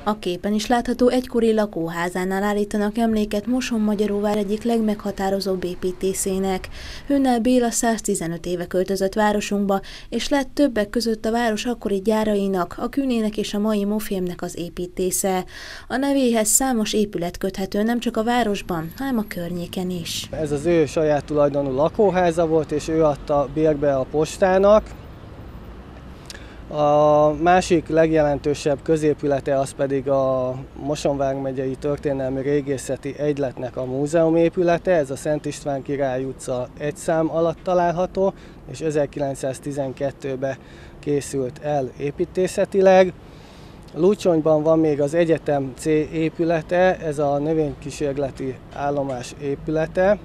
A képen is látható egykori lakóházánál állítanak emléket Mosonmagyaróvár egyik legmeghatározóbb építészének. Hőnel Béla 115 éve költözött városunkba, és lett többek között a város akkori gyárainak, a Kühnének és a mai Mofémnek az építésze. A nevéhez számos épület köthető nem csak a városban, hanem a környéken is. Ez az ő saját tulajdonú lakóháza volt, és ő adta bérbe a postának. A másik legjelentősebb középülete az pedig a Mosonvásárhely megyei történelmi régészeti egyletnek a múzeumépülete. Ez a Szent István Király utca 1 szám alatt található, és 1912-ben készült el építészetileg. Lúcsonyban van még az Egyetem C épülete, ez a növénykísérleti állomás épülete,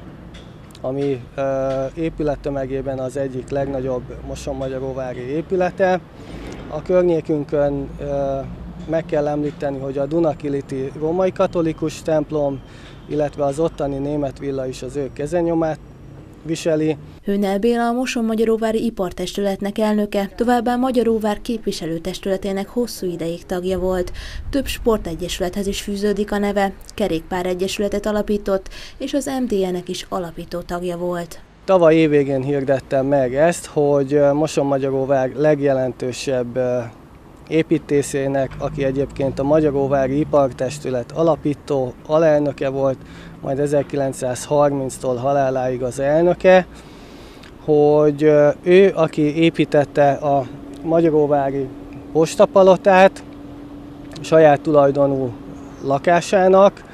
ami épülettömegében az egyik legnagyobb mosonmagyaróvári épülete. A környékünkön meg kell említeni, hogy a Dunakiliti római katolikus templom, illetve az ottani német villa is az ő kezenyomát viseli. Hőnel Béla a Mosonmagyaróvári Ipartestületnek elnöke, továbbá Magyaróvár képviselőtestületének hosszú ideig tagja volt. Több sportegyesülethez is fűződik a neve, kerékpáregyesületet alapított, és az MTN-nek is alapító tagja volt. Tavaly évvégén hirdettem meg ezt, hogy Mosonmagyaróvár legjelentősebb építészének, aki egyébként a Magyaróvári Ipartestület alapító alelnöke volt, majd 1930-tól haláláig az elnöke, hogy ő, aki építette a Magyaróvári postapalotát saját tulajdonú lakásának,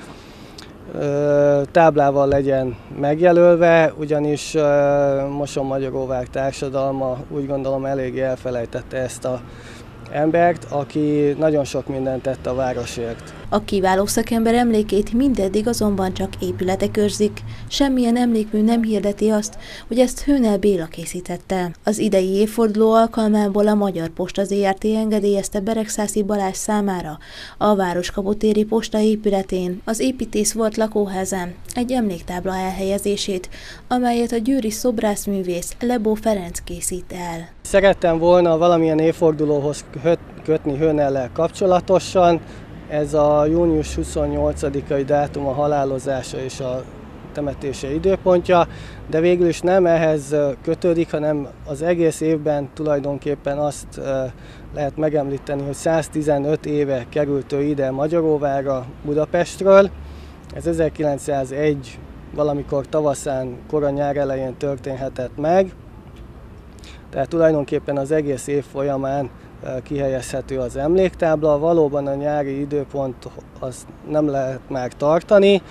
táblával legyen megjelölve, ugyanis Mosonmagyaróvár társadalma úgy gondolom eléggé elfelejtette ezt az embert, aki nagyon sok mindent tett a városért. A kiváló szakember emlékét mindeddig azonban csak épületek őrzik. Semmilyen emlékmű nem hirdeti azt, hogy ezt Hőnel Béla készítette. Az idei évforduló alkalmából a Magyar Posta Zrt. Engedélyezte Beregszászi Balázs számára a Városkaputéri posta épületén, az építész volt lakóházán egy emléktábla elhelyezését, amelyet a győri szobrászművész Lebó Ferenc készít el. Szerettem volna valamilyen évfordulóhoz kötni Hőnellel kapcsolatosan. Ez a június 28-ai dátum a halálozása és a temetése időpontja, de végül is nem ehhez kötődik, hanem az egész évben tulajdonképpen azt lehet megemlíteni, hogy 115 éve került ő ide Magyaróvárra Budapestről. Ez 1901 valamikor tavaszán, kora nyár elején történhetett meg, tehát tulajdonképpen az egész év folyamán kihelyezhető az emléktábla. Valóban a nyári időpont azt nem lehet már tartani.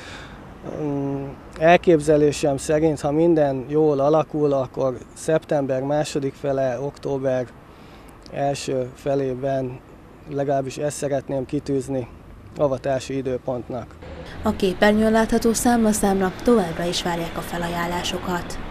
Elképzelésem szerint, ha minden jól alakul, akkor szeptember második fele, október első felében legalábbis ezt szeretném kitűzni avatási időpontnak. A képernyőn látható számlaszámra továbbra is várják a felajánlásokat.